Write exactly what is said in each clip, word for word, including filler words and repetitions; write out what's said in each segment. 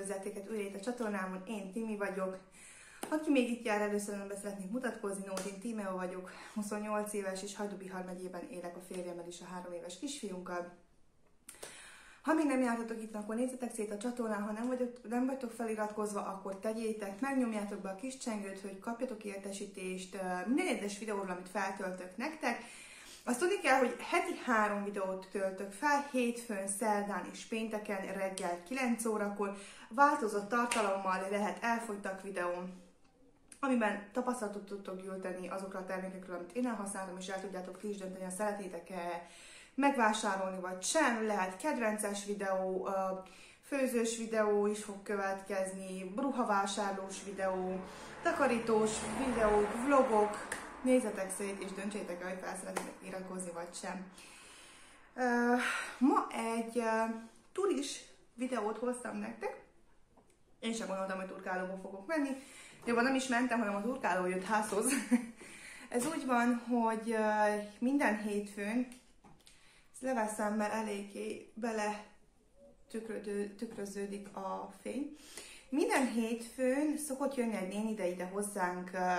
üdvözleteket újra itt a csatornámon, én Timi vagyok. Aki még itt jár először, be szeretnék mutatkozni, Nótin Tímea vagyok, huszonnyolc éves és Hajdú-Bihar megyében élek a férjemmel és a három éves kisfiunkkal. Ha még nem jártatok itt, akkor nézzetek szét a csatornán, ha nem, vagyok, nem vagytok feliratkozva, akkor tegyétek, megnyomjátok be a kis csengőt, hogy kapjatok értesítést minden egyes videóról, amit feltöltök nektek. Azt tudni kell, hogy heti három videót töltök fel, hétfőn, szerdán és pénteken reggel kilenc órakor. Változott tartalommal lehet elfogytak videóm, amiben tapasztalatot tudtok gyűjteni azokra a termékekről, amit én elhasználom, és el tudjátok ti is dönteni, ha szeretnétek-e megvásárolni vagy sem. Lehet kedvences videó, főzős videó is fog következni, ruhavásárlós videó, takarítós videók, vlogok. Nézzetek szét és döntsétek el, hogy fel szeretnétek iratkozni vagy sem. Uh, ma egy uh, turis videót hoztam nektek. Én sem gondoltam, hogy turkálóba fogok menni. Jobban nem is mentem, hanem a turkáló jött házhoz. Ez úgy van, hogy uh, minden hétfőn leveszemmel eléggé bele tükrödő, tükröződik a fény. Minden hétfőn szokott jönni egy néni ide-ide hozzánk uh,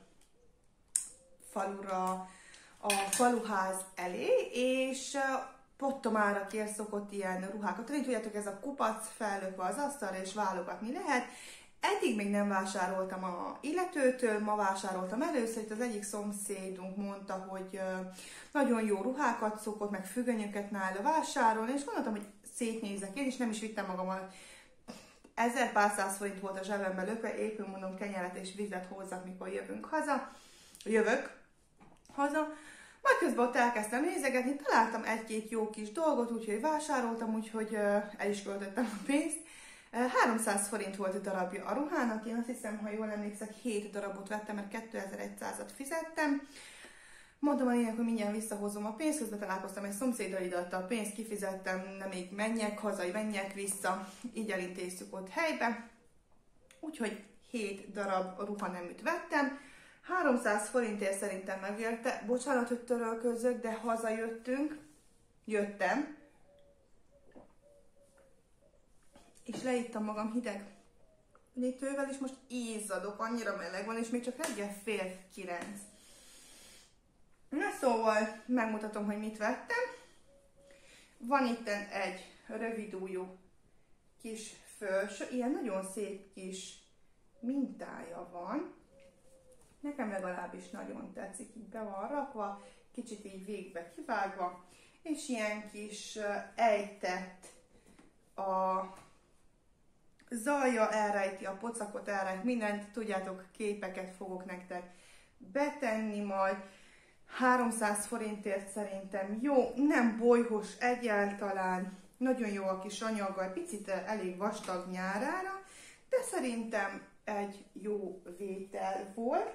falura, a faluház elé, és pottomára kér szokott ilyen ruhákat. Én tudjátok, ez a kupac fellökve az asztalra, és válogatni lehet. Eddig még nem vásároltam a illetőtől, ma vásároltam először, itt az egyik szomszédunk mondta, hogy nagyon jó ruhákat szokott, meg függönyöket nála vásárolni, és gondoltam, hogy szétnézek én, és nem is vittem magammal. Ezer pár száz forint volt a zsebembe lökve, éppen mondom, kenyeret és vizet hozzak, mikor jövünk haza. Jövök haza, majd közben ott elkezdtem nézegetni, találtam egy-két jó kis dolgot, úgyhogy vásároltam, úgyhogy el is költöttem a pénzt. háromszáz forint volt a darabja a ruhának, én azt hiszem, ha jól emlékszek, hét darabot vettem, mert kétezer-százat fizettem. Mondom a lényeg, hogy mindjárt visszahozom a pénzt, közben találkoztam egy szomszéddal, ide adta a pénzt, kifizettem, nem még menjek haza, menjek vissza, így elintéztük ott helybe. Úgyhogy hét darab ruhaneműt vettem. háromszáz forintért szerintem megérte. Bocsánat, hogy törölközök, de hazajöttünk. Jöttem. És leittam magam hideg létővel, és most izzadok, annyira meleg van, és még csak reggel fél kilenc. Na szóval megmutatom, hogy mit vettem. Van itt egy rövidújú kis fölső, ilyen nagyon szép kis mintája van. Nekem legalábbis nagyon tetszik, így be van rakva, kicsit így végbe kivágva, és ilyen kis ejtett a zalja, elrejti a pocakot, elrejt mindent, tudjátok, képeket fogok nektek betenni majd. háromszáz forintért szerintem jó, nem bolyhos egyáltalán, nagyon jó a kis anyaga, picit elég vastag nyárára, de szerintem egy jó vétel volt.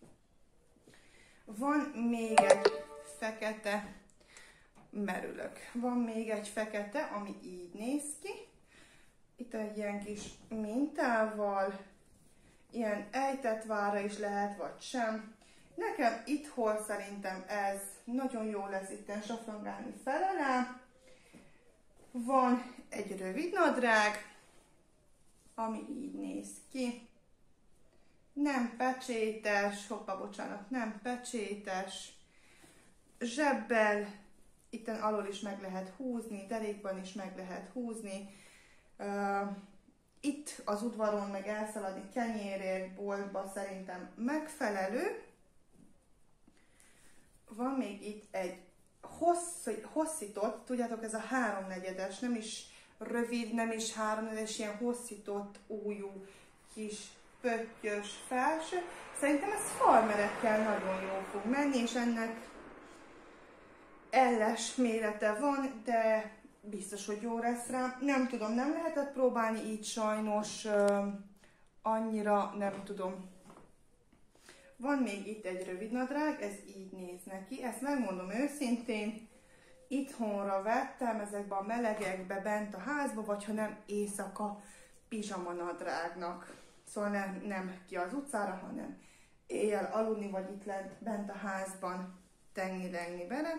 Van még egy fekete, merülök, van még egy fekete, ami így néz ki. Itt egy ilyen kis mintával, ilyen ejtett vára is lehet, vagy sem. Nekem itthon szerintem ez nagyon jó lesz, itten safrangálni fel alá. Van egy rövid nadrág, ami így néz ki. Nem pecsétes, hoppa, bocsánat, nem pecsétes. Zsebbel, itten alól is meg lehet húzni, derékban is meg lehet húzni. Uh, itt az udvaron meg elszaladni kenyérért, boltba szerintem megfelelő. Van még itt egy hossz, hosszított, tudjátok, ez a háromnegyedes, nem is rövid, nem is háromnegyedes, ilyen hosszított újú kis pöttyös felső. Szerintem ez farmerekkel nagyon jól fog menni, és ennek elles mérete van, de biztos, hogy jó lesz rá. Nem tudom, nem lehetett próbálni így sajnos, uh, annyira nem tudom. Van még itt egy rövid nadrág, ez így néz neki. Ezt megmondom őszintén, itthonra vettem, ezekben a melegekbe bent a házba, vagy ha nem éjszaka pizsama nadrágnak. Szóval nem, nem ki az utcára, hanem éjjel aludni, vagy itt lent bent a házban tenni-lenni bele.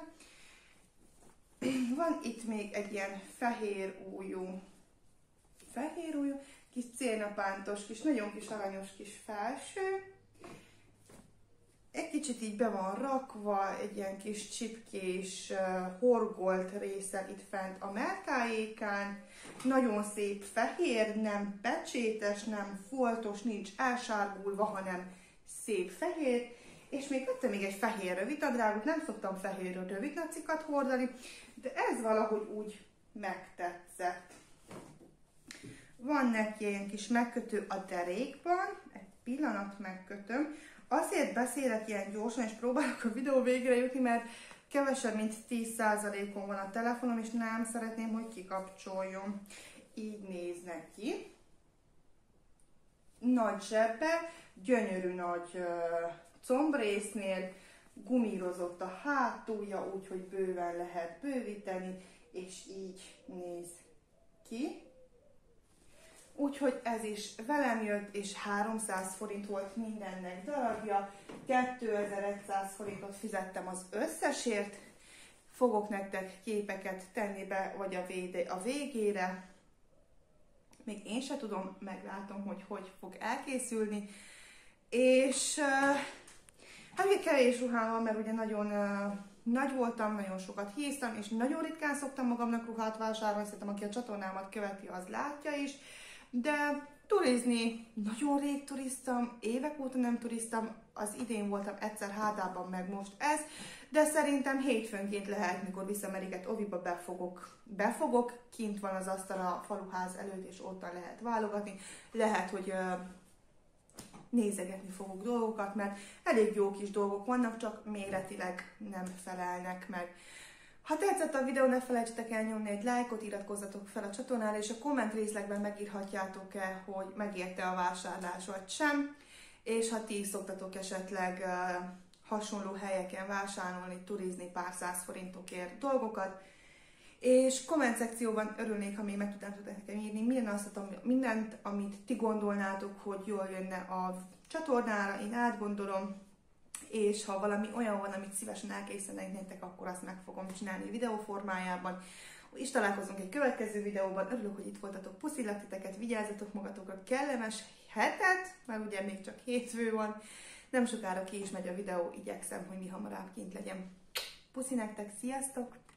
Van itt még egy ilyen fehér ujjú, fehér ujjú, kis célnapántos, kis, nagyon kis aranyos kis felső. Egy kicsit így be van rakva, egy ilyen kis csipkés, uh, horgolt része itt fent a melltájékán. Nagyon szép fehér, nem pecsétes, nem foltos, nincs elsárgulva, hanem szép fehér. És még vettem még egy fehér rövidnadrágot, nem szoktam fehér rövidnacikat hordani, de ez valahogy úgy megtetszett. Van neki ilyen kis megkötő a derékban, egy pillanat megkötöm. Azért beszélek ilyen gyorsan, és próbálok a videó végre jutni, mert kevesebb, mint tíz százalékon van a telefonom, és nem szeretném, hogy kikapcsoljon. Így néz neki. Nagy zsebbe, gyönyörű nagy uh, combrésznél, gumírozott a hátulja, úgyhogy bőven lehet bővíteni, és így néz ki. Úgyhogy ez is velem jött, és háromszáz forint volt mindennek darabja, kétezer-száz forintot fizettem az összesért. Fogok nektek képeket tenni be, vagy a, véde, a végére. Még én se tudom, meglátom, hogy hogy fog elkészülni. És hát ugye kevés ruhám van, mert ugye nagyon uh, nagy voltam, nagyon sokat híztam, és nagyon ritkán szoktam magamnak ruhát vásárolni, szerintem aki a csatornámat követi, az látja is. De turizni, nagyon rég turiztam, évek óta nem turiztam, az idén voltam egyszer Hádában, meg most ez, de szerintem hétfőnként lehet, mikor viszem Eriket oviba, befogok, befogok, kint van az asztal a faluház előtt, és ottan lehet válogatni, lehet, hogy uh, nézegetni fogok dolgokat, mert elég jó kis dolgok vannak, csak méretileg nem felelnek meg. Ha tetszett a videó, ne felejtsetek el nyomni egy lájkot, iratkozzatok fel a csatornára, és a komment részlegben megírhatjátok-e, hogy megérte a vásárlás vagy sem, és ha ti szoktatok esetleg uh, hasonló helyeken vásárolni, turizni pár száz forintokért dolgokat, és komment szekcióban örülnék, ha még meg tudnátok nekem írni minden azt, mindent, amit ti gondolnátok, hogy jól jönne a csatornára, én átgondolom, és ha valami olyan van, amit szívesen elkészítenek nektek, akkor azt meg fogom csinálni videó formájában. És találkozunk egy következő videóban. Örülök, hogy itt voltatok. Puszillak titeket, vigyázzatok magatokra, kellemes hetet, mert ugye még csak hétfő van. Nem sokára ki is megy a videó, igyekszem, hogy mi hamarabb kint legyen. Puszi nektek, sziasztok!